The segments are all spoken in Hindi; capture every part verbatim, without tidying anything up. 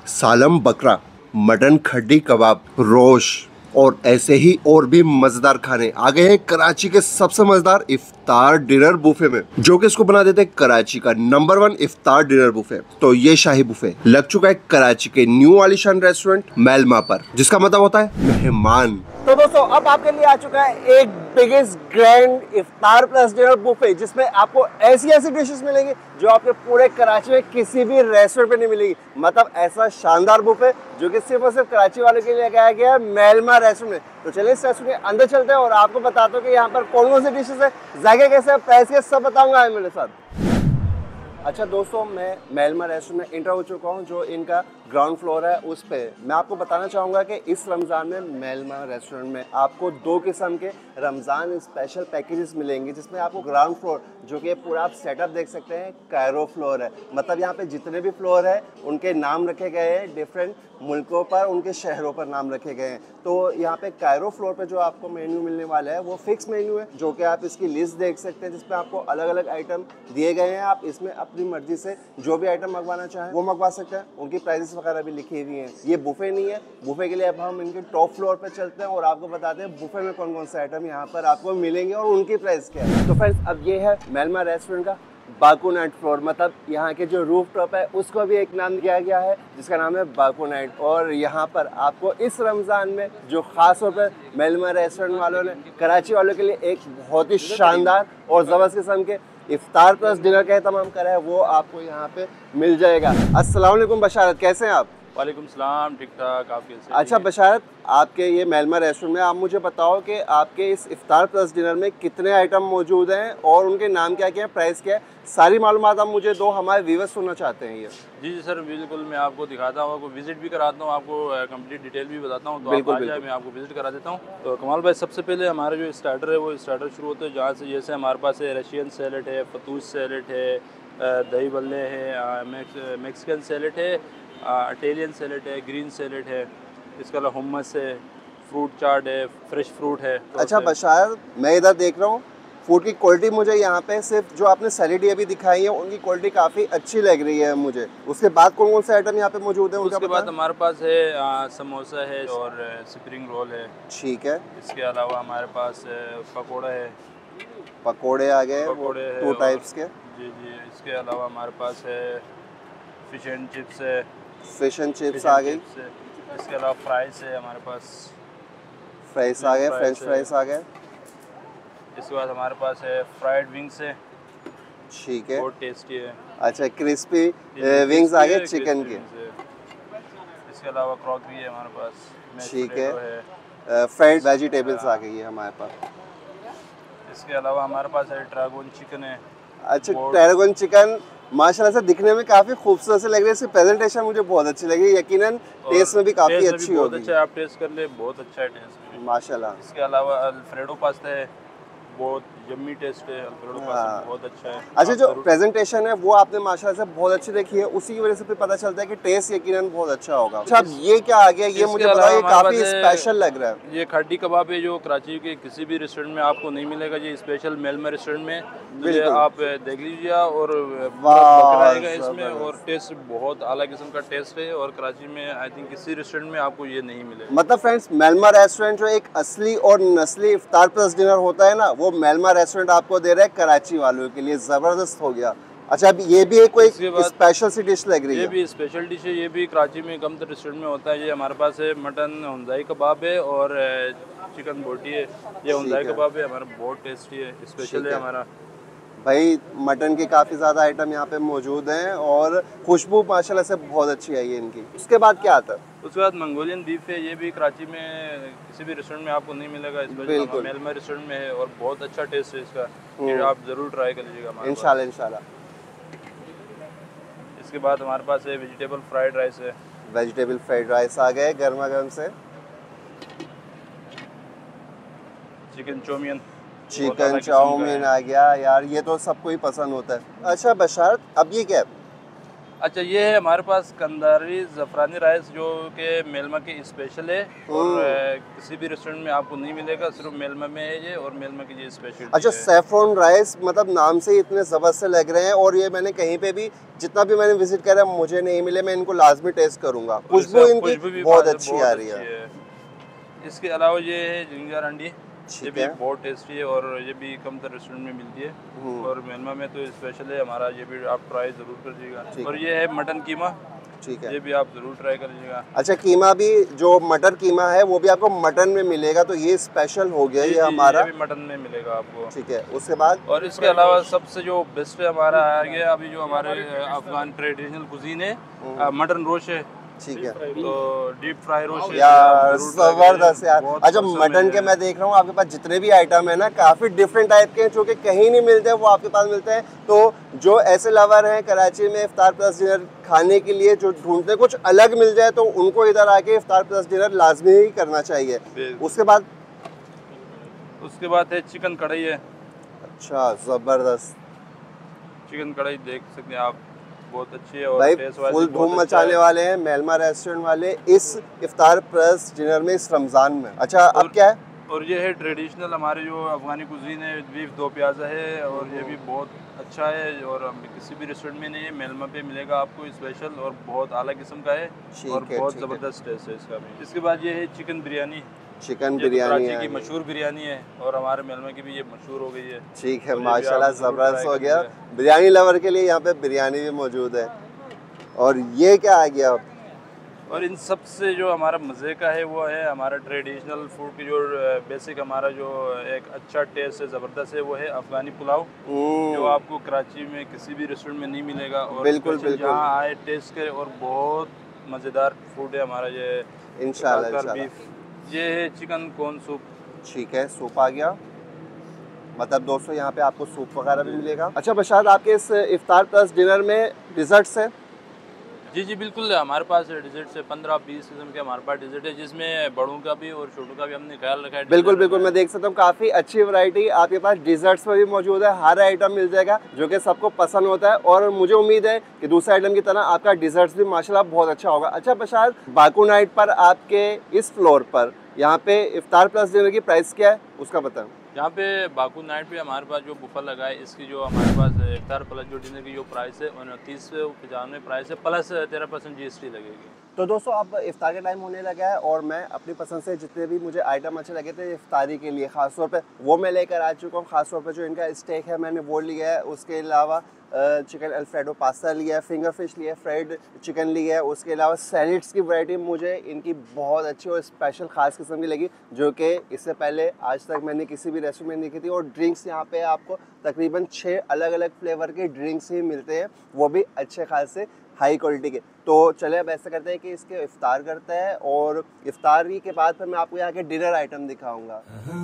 सालम बकरा, मटन खड्डी कबाब, रोश और ऐसे ही और भी मजेदार खाने आ गए हैं कराची के सबसे मजेदार इफ्तार डिनर बुफे में, जो कि इसको बना देते हैं कराची का नंबर वन इफ्तार डिनर बुफे। तो ये शाही बुफे लग चुका है कराची के न्यू आलिशान रेस्टोरेंट मेलमा पर, जिसका मतलब होता है मेहमान। तो दोस्तों अब आपके लिए आ चुका है एक बिगेस्ट ग्रैंड इफ्तार प्लस डिनर बुफे, जिसमें आपको ऐसी ऐसी डिशेस मिलेंगी जो आपके पूरे कराची में किसी भी रेस्टोरेंट पे नहीं मिलेगी। मतलब ऐसा शानदार बुफे जो कि सिर्फ और सिर्फ कराची वालों के लिए लगाया गया है मेलमा रेस्टोरेंट में। तो चलिए इस रेस्टोरेंट के अंदर चलते हैं और आपको बताता हूँ कि यहाँ पर कौन कौन सी डिशेस है, जायके कैसे है, प्राइस के सब बताऊंगा मेरे साथ। अच्छा दोस्तों, मैं मेलमा रेस्टोरेंट में इंटर हो चुका हूँ, जो इनका ग्राउंड फ्लोर है। उस पे मैं आपको बताना चाहूँगा कि इस रमज़ान में मेलमा रेस्टोरेंट में आपको दो किस्म के रमज़ान स्पेशल पैकेजेस मिलेंगे, जिसमें आपको ग्राउंड फ्लोर, जो कि पूरा आप सेटअप देख सकते हैं, कायरो फ्लोर है। मतलब यहाँ पे जितने भी फ्लोर है उनके नाम रखे गए हैं, डिफरेंट मुल्कों पर, उनके शहरों पर नाम रखे गए हैं। तो यहाँ पे कायरो फ्लोर पे जो आपको मेन्यू मिलने वाला है वो फिक्स मेन्यू है, जो कि आप इसकी लिस्ट देख सकते हैं, जिसमें आपको अलग अलग आइटम दिए गए हैं। आप इसमें अपनी मर्जी से जो भी आइटम मंगवाना चाहें वो मंगवा सकते हैं। उनकी प्राइसेस वगैरह भी लिखी हुई हैं। ये बुफे नहीं है, बुफे के लिए अब हम इनके टॉप फ्लोर पे चलते हैं और आपको बताते हैं बुफे में कौन कौन से आइटम यहाँ पर आपको मिलेंगे और उनकी प्राइस क्या है। तो फ्रेंड्स, अब ये है मेलमा रेस्टोरेंट का बाकू नाइट फ्लोर। मतलब यहाँ के जो रूफ टॉप है उसको भी एक नाम दिया गया है, जिसका नाम है बाकू नाइट। और यहाँ पर आपको इस रमज़ान में जो ख़ास तौर पर मेलमा रेस्टोरेंट वालों ने कराची वालों के लिए एक बहुत ही शानदार और ज़बरदस्त किस्म के इफ्तार प्लस डिनर का तमाम करा है, वो आपको यहाँ पे मिल जाएगा। अस्सलाम वालेकुम बशारत, कैसे हैं आप? वालेकुम सलाम, ठीक ठाक, आप कैसे? अच्छा बशारत, आपके ये मेलमा रेस्टोरेंट में आप मुझे बताओ कि आपके इस इफ्तार प्लस डिनर में कितने आइटम मौजूद हैं और उनके नाम क्या क्या है, प्राइस क्या है, सारी मालूमात आप मुझे दो, हमारे व्यूअर्स सुनना चाहते हैं ये। जी जी सर, बिल्कुल मैं आपको दिखाता हूँ, आपको विजिट भी कराता हूँ, आपको कंप्लीट डिटेल भी बताता हूँ। तो बिल्कुल, आप आ जाए, मैं आपको विजिट करा देता हूँ। तो कमाल भाई, सबसे पहले हमारे जो स्टार्टर है वो स्टार्टर शुरू होते हैं जहाँ से, जैसे हमारे पास है रशियन सैलेड है, फतूश सैलेड है, दही बल्ले है, मैक्सिकन सैलेड है, इटालियन सैलेड है, ग्रीन सैलेड है, इसके अलावा हुम्मस है, फ्रूट चाट है, फ्रेश फ्रूट है। तो अच्छा बशार, मैं इधर देख रहा हूँ फूड की क्वालिटी, मुझे यहाँ पे सिर्फ जो आपने सैलेड अभी दिखाई है उनकी क्वालिटी काफ़ी अच्छी लग रही है मुझे। उसके बाद कौन कौन से आइटम यहाँ पे मौजूद है? उसके बाद हमारे पास है आ, समोसा है और स्प्रिंग रोल है। ठीक है। इसके अलावा हमारे पास पकोड़ा है। पकोड़े आ गए, पकोड़े है टू टाइप्स के। जी जी। इसके अलावा हमारे पास है फिश एंड चिप्स है। फिश एंड चिप्स आ गई। इसके अलावा फ्राइज है हमारे पास। फ्राइज आ गए, फ्रेंच फ्राइज आ गए। इसके बाद हमारे पास है फ्राइड विंग्स है। ठीक है, बहुत टेस्टी है। अच्छा, क्रिस्पी विंग्स आ गए चिकन के। इसके अलावा क्रॉकरी है हमारे पास। ठीक है, फ्राइड वेजिटेबल्स आ गई है हमारे पास। इसके अलावा हमारे पास है ड्रैगन चिकन है। अच्छा, ड्रैगन चिकन माशाल्लाह से दिखने में काफ़ी खूबसूरत से लग रही है, इसकी प्रेजेंटेशन मुझे बहुत अच्छी लगी, यकीनन टेस्ट में भी काफ़ी अच्छी होगी। बहुत अच्छा है, आप टेस्ट कर ले, बहुत अच्छा है टेस्ट माशाल्लाह। इसके अलावा अल्फ्रेडो पास्ता है, बहुत यम्मी टेस्ट है अल्फ्रेडो पास्ता, बहुत अच्छा है। अच्छा, जो प्रेजेंटेशन है वो आपने माशाल्लाह से बहुत अच्छी देखी है, उसी की वजह से फिर पता चलता है कि टेस्ट यकीनन बहुत अच्छा होगा। अच्छा, ये क्या आ गया, ये मुझे बताओ, ये काफ़ी स्पेशल लग रहा है। ये खड्डी कबाब है, जो कराची के किसी भी रेस्टोरेंट में आपको नहीं मिलेगा, ये स्पेशल मेलमा रेस्टोरेंट में। तो आप देख लीजिए और बकरा इसमें, और टेस्ट बहुत आला किस्म का टेस्ट है, और कराची में आई थिंक किसी रेस्टोरेंट में आपको ये नहीं मिलेगा। मतलब फ्रेंड्स, मेलमा रेस्टोरेंट जो एक असली और नस्ली इफ्तार प्लस डिनर होता है ना, वो मेलमा रेस्टोरेंट आपको दे रहा है कराची वालों के लिए। जबरदस्त हो गया। अच्छा, अब ये भी एक कोई स्पेशल सी डिश लग रही है। ये भी स्पेशल डिश है, ये भी कराची में कम तर रेस्टोरेंट में होता है। ये हमारे पास है मटन हुंदाई कबाब है और चिकन बोटी है। ये हुंदाई कबाब है हमारा, बहुत टेस्टी है, स्पेशल है हमारा। भाई मटन के काफ़ी ज़्यादा आइटम यहाँ पे मौजूद हैं और खुशबू माशाल्लाह से बहुत अच्छी आई है इनकी। उसके बाद क्या आता है? उसके बाद मंगोलियन बीफ है, ये भी कराची में किसी भी रेस्टोरेंट में आपको नहीं मिलेगा, इसमें मेलमा रेस्टोरेंट में है, और बहुत अच्छा टेस्ट है इसका, ये आप ज़रूर ट्राई कर लीजिएगा इंशाल्लाह इंशाल्लाह। इसके बाद हमारे पास है वेजिटेबल फ्राइड राइस है। वेजिटेबल फ्राइड राइस आ गए गर्मा गर्म से। चिकन चौमियन, चिकन चाउमीन आ गया यार, ये तो सबको ही पसंद होता है। अच्छा बशारत, अब ये क्या है? अच्छा, ये है हमारे पास कंदारी ज़फ़रानी राइस जो कि मेलमा की स्पेशल है और अ, किसी भी रेस्टोरेंट में आपको नहीं मिलेगा, सिर्फ मेलमा में है ये और मेलमा की ये स्पेशल अच्छा, सैफरन राइस मतलब नाम से ही इतने ज़बरदस्त लग रहे हैं और ये मैंने कहीं पे भी जितना भी मैंने विजिट करा मुझे नहीं मिले, मैं इनको लाजमी टेस्ट करूंगा। खुशबू इनकी बहुत अच्छी आ रही है। इसके अलावा ये है जिंजर अंडी, ये भी है। बहुत टेस्टी है और ये भी कम तर रेस्टोरेंट में मिलती है और मेलमा में तो स्पेशल है हमारा, ये भी आप ट्राई ज़रूर करिएगा। और ये है मटन कीमा, ठीक है, ये भी आप ज़रूर ट्राई करिएगा। अच्छा, कीमा भी जो मटर कीमा है वो भी आपको मटन में मिलेगा, तो ये स्पेशल हो गया ये हमारा, ये भी मटन में मिलेगा आपको। ठीक है, उसके बाद और इसके अलावा सबसे जो बेस्ट है हमारा आ गया अभी जो हमारे अफगान ट्रेडिशनल कुजीन है, मटन रोश है, ठीक है, तो डीप फ्राई रोश यार जबरदस्त यार। अच्छा, मटन के मैं देख रहा हूँ आपके पास जितने भी आइटम है ना काफी डिफरेंट टाइप के हैं जो कि कहीं नहीं मिलते हैं, वो आपके पास मिलते हैं। तो जो ऐसे लवर हैं कराची में इफ्तार प्लस डिनर खाने के लिए जो ढूंढते कुछ अलग मिल जाए तो उनको इधर आके इफ्तार प्लस डिनर लाजमी ही करना चाहिए। उसके बाद उसके बाद है चिकन कढ़ाई है। अच्छा, जबरदस्त चिकन कढ़ाई देख सकते हैं आप, बहुत अच्छी है और भाई फुल धूम मचाने वाले हैं मेलमा रेस्टोरेंट वाले इस इफ्तार प्लस डिनर में इस रमज़ान में। अच्छा, अब क्या है? और ये है ट्रेडिशनल हमारे जो अफगानी कुजीन है, बीफ दो प्याज़ा है और ये भी बहुत अच्छा है और किसी भी रेस्टोरेंट में नहीं है, मेलमा पे मिलेगा आपको स्पेशल और बहुत आला किस्म का है और बहुत ज़बरदस्त टेस्ट है इसका भी। इसके बाद ये है चिकन बिरयानी, चिकन बिरयानी की मशहूर बिरयानी है और हमारे मेलमा की भी ये मशहूर हो गई है। ठीक है, माशाल्लाह ज़बरदस्त हो गया। बिरयानी लवर के लिए यहाँ पे बिरयानी भी मौजूद है। और ये क्या आ गया? और इन सब से जो हमारा मज़े का है वो है हमारा ट्रेडिशनल फूड की जो बेसिक हमारा जो एक अच्छा टेस्ट है, ज़बरदस्त है, वो है अफगानी पुलाव जो आपको कराची में किसी भी रेस्टोरेंट में नहीं मिलेगा और बिल्कुल बिल्कुल यहाँ आए टेस्ट करे और बहुत मज़ेदार फूड है हमारा ये इंशाल्लाह इंशाल्लाह। ये है चिकन कॉर्न सूप, ठीक है, सूप आ गया। मतलब दोस्तों यहाँ पे आपको सूप वगैरह भी मिलेगा। अच्छा बशाद, आपके इस इफ्तार प्लस डिनर में डिज़र्ट्स है? जी जी बिल्कुल, हमारे पास डिज़र्ट से पंद्रह बीस किस्म के हमारे पास डिज़र्ट है जिसमें बड़ों का भी और छोटों का भी हमने ख्याल रखा है। बिल्कुल बिल्कुल, मैं देख सकता हूँ काफ़ी अच्छी वैरायटी आपके पास डिज़र्ट्स में भी मौजूद है, हर आइटम मिल जाएगा जो कि सबको पसंद होता है और मुझे उम्मीद है कि दूसरे आइटम की तरह आपका डिज़र्ट्स भी माशाल्लाह बहुत अच्छा होगा। अच्छा बशाद, बाकू नाइट पर आपके इस फ्लोर पर यहाँ पे इफ्तार प्लस डिनर की प्राइस क्या है उसका बताएं। यहाँ पे बाकू नाइट पे हमारे पास जो बुफर लगा है इसकी जो हमारे पास इफ्तार प्लस जो डिनर की जो प्राइस है उनतीस पचानवे प्राइस है, प्लस तेरह परसेंट जी एस टी लगेगी। तो दोस्तों अब इफ्तार का टाइम होने लगा है और मैं अपनी पसंद से जितने भी मुझे आइटम अच्छे लगे थे इफ्तारी के लिए ख़ासतौर पे वो मैं लेकर आ चुका हूँ। ख़ासतौर पे जो इनका स्टेक है मैंने वो लिया है, उसके अलावा चिकन अल्फ्रेडो पास्ता लिया है, फिंगर फिश लिया है, फ्राइड चिकन लिया है, उसके अलावा सैलड्स की वैरायटी मुझे इनकी बहुत अच्छी और स्पेशल ख़ास किस्म की लगी जो कि इससे पहले आज तक मैंने किसी भी रेस्टोरेंट में नहीं की थी। और ड्रिंक्स यहाँ पे आपको तकरीबन छः अलग अलग फ्लेवर के ड्रिंक्स ही मिलते हैं, वो भी अच्छे खासे हाई क्वालिटी के। तो चले अब ऐसा करते हैं कि इसके इफ्तार करते हैं और इफ्तारी के बाद फिर मैं आपको यहाँ के डिनर आइटम दिखाऊंगा।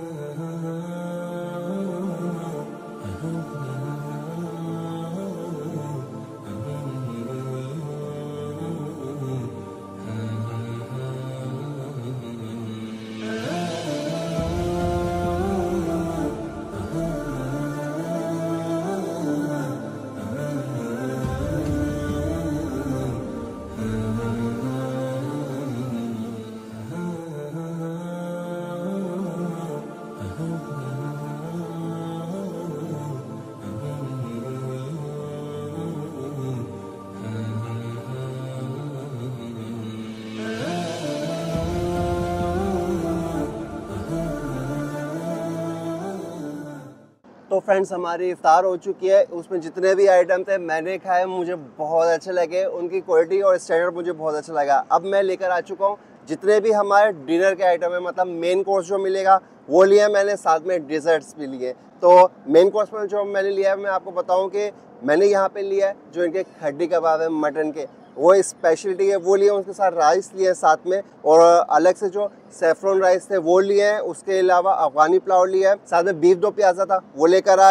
तो फ्रेंड्स हमारी इफ्तार हो चुकी है, उसमें जितने भी आइटम थे मैंने खाए, मुझे बहुत अच्छे लगे, उनकी क्वालिटी और स्टैंडर्ड मुझे बहुत अच्छा लगा। अब मैं लेकर आ चुका हूँ जितने भी हमारे डिनर के आइटम है, मतलब मेन कोर्स जो मिलेगा वो लिया मैंने, साथ में डिज़र्ट्स भी लिए। तो मेन कोर्स में जो मैंने लिया है मैं आपको बताऊँ कि मैंने यहाँ पे लिया है जो इनके खड्डी कबाब है मटन के, वो स्पेशलिटी है वो लिए, उसके साथ राइस लिए साथ में और अलग से जो सैफरन राइस थे वो लिए हैं, उसके अलावा अफगानी पुलाव लिया है, साथ में बीफ दो प्याज़ा था वो लेकर आया हूँ।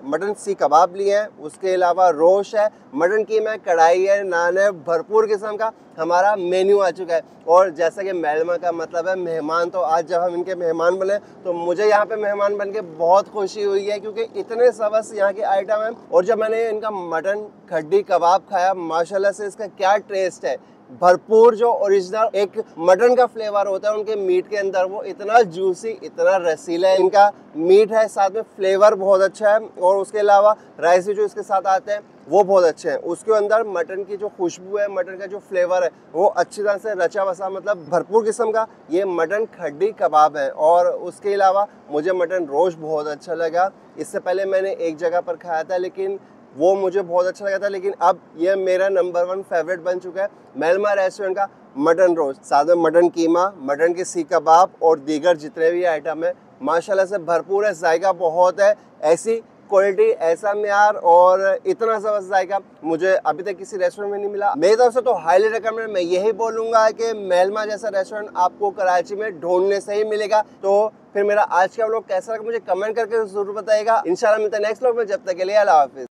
मटन सीख कबाब लिए हैं, उसके अलावा रोश है, मटन कीमा है, कढ़ाई है, नान है, भरपूर किस्म का हमारा मेन्यू आ चुका है। और जैसा कि मेलमा का मतलब है मेहमान, तो आज जब हम इनके मेहमान बने तो मुझे यहाँ पे मेहमान बन के बहुत खुशी हुई है, क्योंकि इतने सबस यहाँ के आइटम हैं। और जब मैंने इनका मटन खड्डी कबाब खाया, माशाल्लाह से इसका क्या टेस्ट है, भरपूर जो ओरिजिनल एक मटन का फ्लेवर होता है उनके मीट के अंदर, वो इतना जूसी, इतना रसीला है इनका मीट है, साथ में फ्लेवर बहुत अच्छा है। और उसके अलावा राइस जो इसके साथ आते हैं वो बहुत अच्छे हैं। उसके अंदर मटन की जो खुशबू है, मटन का जो फ्लेवर है, वो अच्छी तरह से रचा बसा, मतलब भरपूर किस्म का ये मटन खड्डी कबाब है। और उसके अलावा मुझे मटन रोश बहुत अच्छा लगा। इससे पहले मैंने एक जगह पर खाया था, लेकिन वो मुझे बहुत अच्छा लगा था, लेकिन अब ये मेरा नंबर वन फेवरेट बन चुका है, मेलमा रेस्टोरेंट का मटन रोस्ट। साथ में मटन कीमा, मटन के सीख कबाब और दीगर जितने भी आइटम है माशाल्लाह से भरपूर है, जायका बहुत है। ऐसी क्वालिटी, ऐसा म्यार और इतना ज़बरदस्त जायका मुझे अभी तक किसी रेस्टोरेंट में नहीं मिला। मेरी तरफ से तो हाईली रिकमेंड, मैं यही बोलूँगा कि मेलमा जैसा रेस्टोरेंट आपको कराची में ढूंढने से ही मिलेगा। तो फिर मेरा आज का व्लॉग कैसा लगा मुझे कमेंट करके ज़रूर बताइएगा। इंशाल्लाह मिलते हैं नेक्स्ट व्लॉग में, जब तक के लिए अल्लाह हाफिज़।